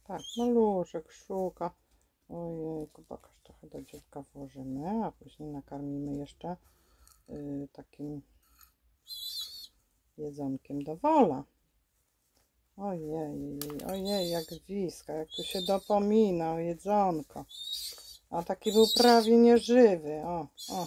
Tak, maluszek szuka. Ojejku, pokaż, trochę do dziecka włożymy, a później nakarmimy jeszcze takim jedzonkiem do wola. Ojej, ojej, jak wiska, jak tu się dopomina o jedzonko. A taki był prawie nieżywy. O.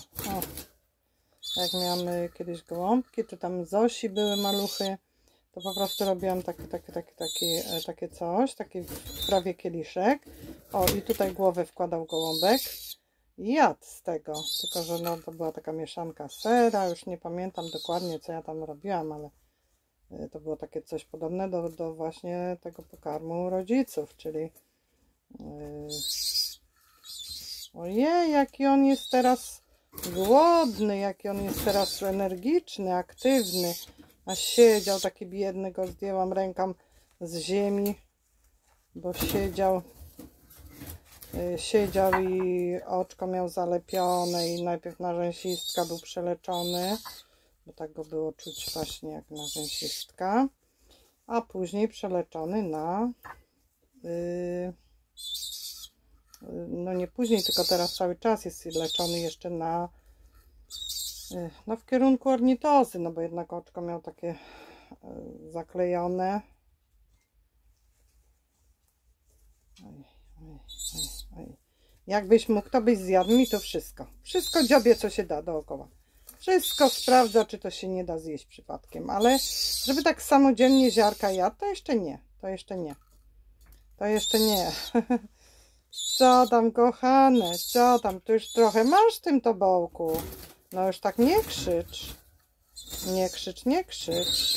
Jak miałam kiedyś gołąbki, czy tam Zosi były maluchy, to po prostu robiłam takie coś, taki prawie kieliszek. O, i tutaj głowę wkładał gołąbek i jadł z tego. Tylko że no, to była taka mieszanka sera, już nie pamiętam dokładnie, co ja tam robiłam, ale to było takie coś podobne do właśnie tego pokarmu rodziców, czyli ojej, jaki on jest teraz głodny, jaki on jest teraz energiczny, aktywny. A siedział taki biedny, go zdjęłam ręką z ziemi, bo siedział i oczko miał zalepione i najpierw na rzęsistka był przeleczony, bo tak go było czuć właśnie jak na rzęsistka, a później przeleczony na no nie później, tylko teraz cały czas jest leczony jeszcze na no w kierunku ornitozy, no bo jednak oczko miał takie zaklejone. Oj. Jakbyś mógł, to byś zjadł mi to wszystko. Wszystko dziobie, co się da dookoła. Wszystko sprawdza, czy to się nie da zjeść przypadkiem. Ale żeby tak samodzielnie ziarka jadł, to jeszcze nie. To jeszcze nie. To jeszcze nie. Co tam, kochane? Co tam? Tu już trochę masz w tym tobołku. No już tak nie krzycz. Nie krzycz, nie krzycz.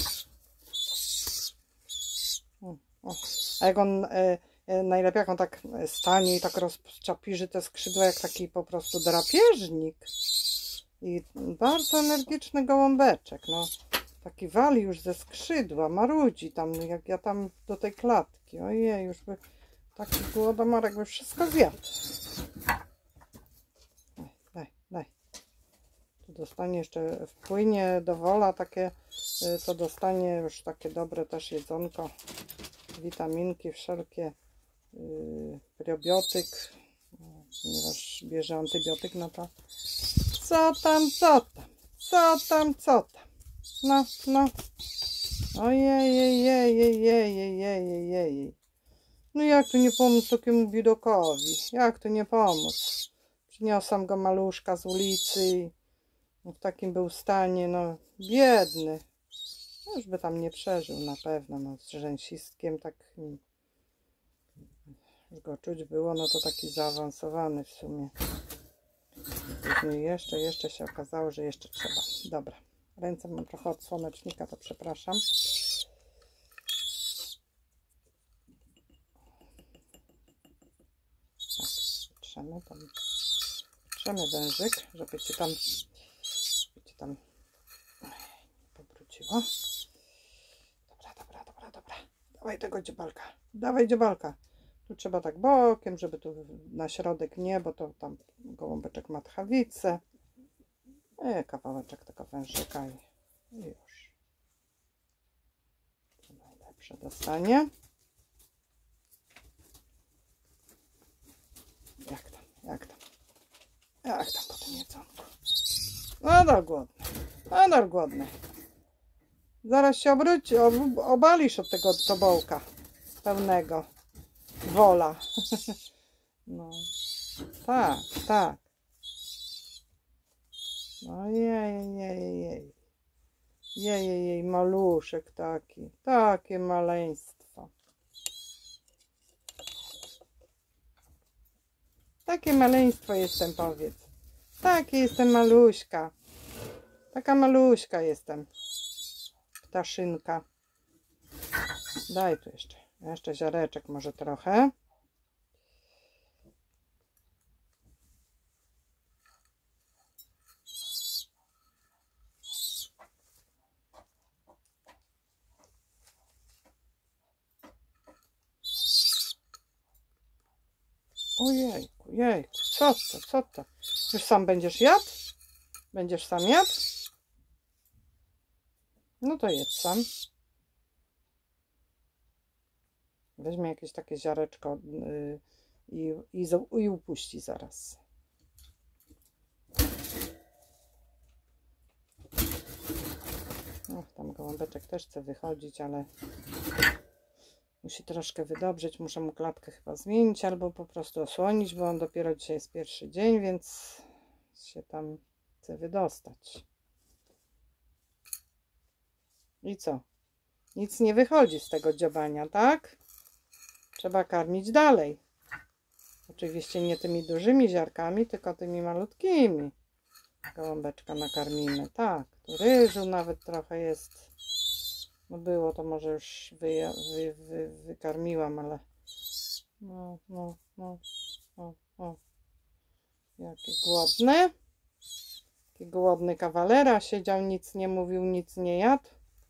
A jak on, najlepiej jak on tak stanie i tak rozczapiży te skrzydła jak taki po prostu drapieżnik. I bardzo energiczny gołąbeczek, no. Taki wali już ze skrzydła, marudzi tam, jak ja tam do tej klatki. Ojej, już by taki głodomorek by wszystko zjadł. Daj. Tu dostanie jeszcze, wpłynie do wola takie, to dostanie już takie dobre też jedzonko. Witaminki wszelkie, probiotyk, ponieważ bierze antybiotyk, no to co tam. No. Ojej. No jak tu nie pomóc takiemu biedakowi? Jak tu nie pomóc? Przyniosłam go maluszka z ulicy i w takim był stanie, no biedny. No, już by tam nie przeżył na pewno, no z rzęsistkiem tak już go czuć było, no to taki zaawansowany w sumie. Później jeszcze się okazało, że jeszcze trzeba. Dobra, ręce mam trochę od słonecznika, to przepraszam. Tak, trzemy wężyk, żeby ci tam powróciło. Dobra. Dawaj dziobalka. Tu trzeba tak bokiem, żeby tu na środek nie, bo to tam gołąbeczek ma tchawicę. Kawałeczek tego wężyka i już. To najlepsze dostanie. Jak tam po tym jedzonku? Nadal głodny. Zaraz się obalisz od tego tobołka pełnego wola. No, tak. Ojej, maluszek takie maleństwo. Takie maleństwo jestem, powiedz. Takie jestem maluśka. Taka maluśka jestem. Ptaszynka. Daj tu jeszcze ziareczek może trochę. Ojejku, co to? Już sam będziesz jadł? Będziesz sam jadł? No to jedz sam. Weźmie jakieś takie ziareczko i upuści zaraz. Och, tam gołąbeczek też chce wychodzić, ale musi troszkę wydobrzeć. Muszę mu klatkę chyba zmienić albo po prostu osłonić, bo on dopiero dzisiaj jest pierwszy dzień, więc się tam chce wydostać. I co? Nic nie wychodzi z tego dziobania, tak? Trzeba karmić dalej. Oczywiście nie tymi dużymi ziarkami, tylko tymi malutkimi. Gołąbeczka nakarmimy. Tak, tu ryżu nawet trochę jest. No było, to może już wykarmiłam, ale jakie głodne. Taki głodny kawalera. Siedział, nic nie mówił, nic nie jadł.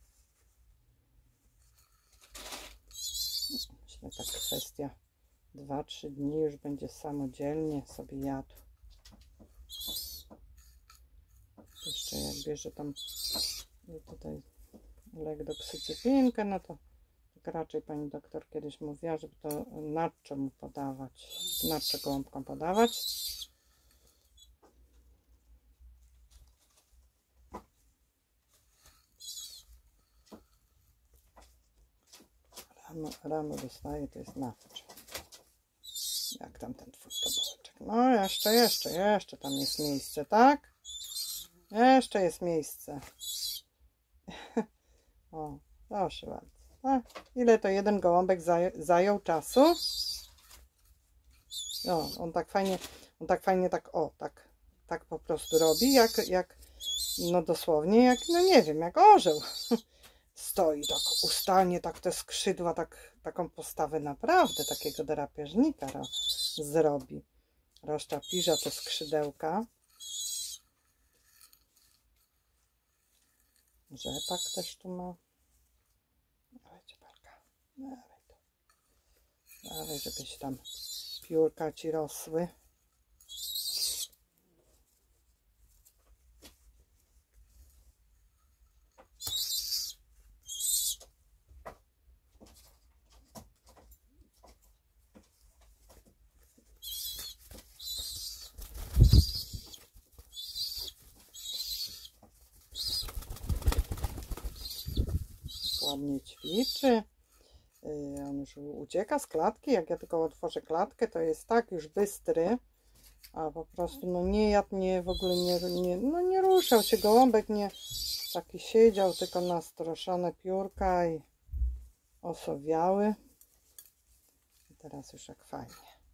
Myślę, tak kwestia 2-3 dni już będzie samodzielnie sobie jadł. Jeszcze jak bierze tam tutaj lekdoksycypinkę, no to tak raczej pani doktor kiedyś mówiła, żeby to natczo mu podawać, natczo gołąbkom podawać. Rano dostaje, to jest natczo. Jak tam ten twój tobołeczek? No jeszcze tam jest miejsce, tak? Jeszcze jest miejsce. O, proszę bardzo. A, ile to jeden gołąbek zajął czasu? No, on tak fajnie tak po prostu robi, jak no dosłownie, jak, no nie wiem, jak orzeł. Stoi tak ustalnie, tak te skrzydła, taką postawę naprawdę takiego drapieżnika zrobi. Rozczapiża te skrzydełka. Rzepak też tu ma. Dawaj, cieparka. Dawaj to. Dawaj, żebyś tam piórka ci rosły. Ładnie ćwiczy. On już ucieka z klatki. Jak ja tylko otworzę klatkę, to jest tak już bystry, a po prostu no nie jadł, w ogóle nie ruszał się gołąbek, nie taki siedział, tylko nastroszone piórka i osowiały. I teraz już jak fajnie.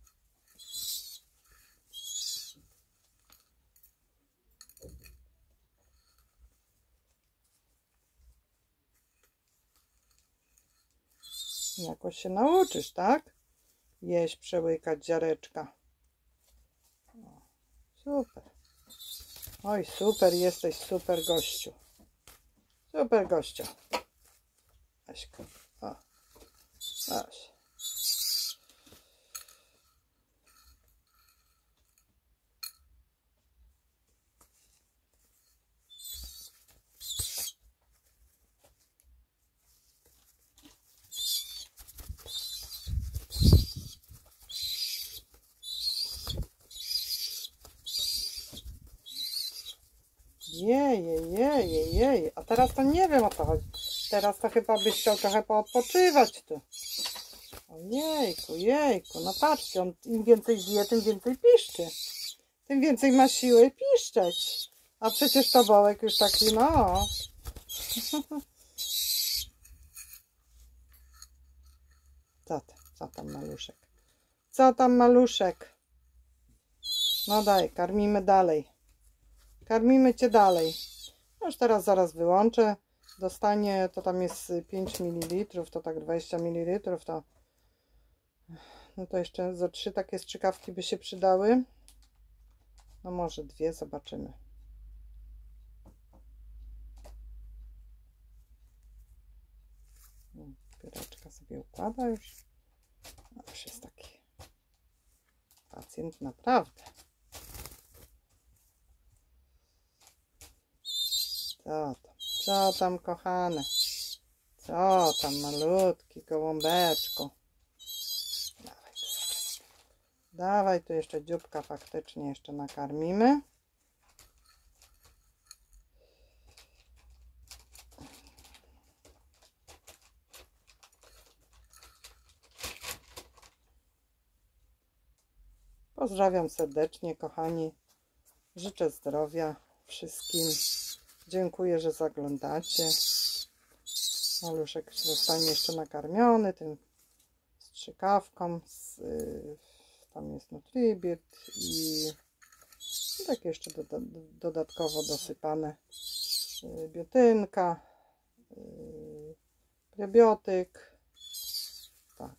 Jakoś się nauczysz, tak? Jeść, przełykać ziareczka. O, super. Oj, super, jesteś super gościu. Super gościu. Aśka. O, aś. Jej. A teraz to nie wiem, o co chodzi. Teraz to chyba byś chciał trochę poodpoczywać tu. Jejku. No patrzcie, on im więcej zje, tym więcej piszczy. Tym więcej ma siły piszczeć. A przecież tobołek już taki, no. Co tam maluszek? Co tam maluszek? No daj, karmimy dalej. Karmimy cię dalej. Już teraz zaraz wyłączę. Dostanie, to tam jest 5 ml, to tak 20 ml, to no to jeszcze za 3 takie strzykawki by się przydały. No może 2, zobaczymy. Pióreczka sobie układa już. No już jest taki pacjent naprawdę. Co tam kochane? Co tam malutki gołąbeczku? Dawaj, tu jeszcze dzióbka faktycznie jeszcze nakarmimy. Pozdrawiam serdecznie, kochani. Życzę zdrowia wszystkim. Dziękuję, że zaglądacie. Maluszek zostanie jeszcze nakarmiony tym strzykawką. Tam jest Nutribird i tak jeszcze dodatkowo dosypane biotynka, prebiotyk. Tak.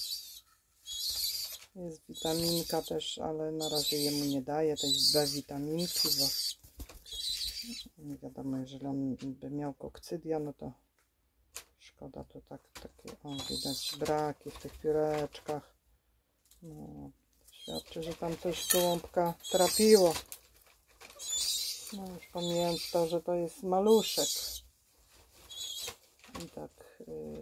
Jest witaminka też, ale na razie jemu nie daję tej B witaminki, bo nie wiadomo, jeżeli on by miał kokcydia, no to szkoda, to takie widać braki w tych pióreczkach. No, świadczy, że tam coś gołąbka trapiło. No już pomijając to, że to jest maluszek. I tak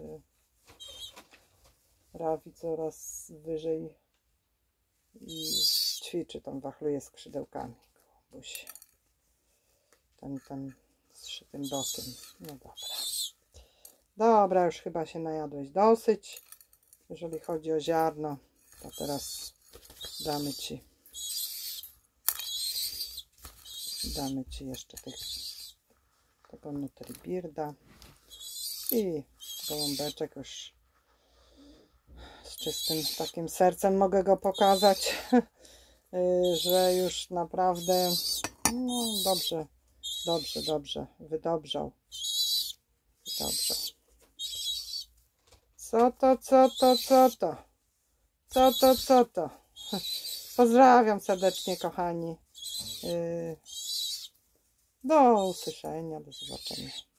trafi coraz wyżej i ćwiczy, tam wachluje skrzydełkami. Gołąbuś. Ten zszytym bokiem. No dobra. Dobra, już chyba się najadłeś dosyć. Jeżeli chodzi o ziarno, to teraz damy Ci jeszcze tego Nutribirda i gołąbeczek już z czystym takim sercem mogę go pokazać, że już naprawdę no dobrze wydobrzał. Co to? Pozdrawiam serdecznie, kochani. Do usłyszenia, do zobaczenia.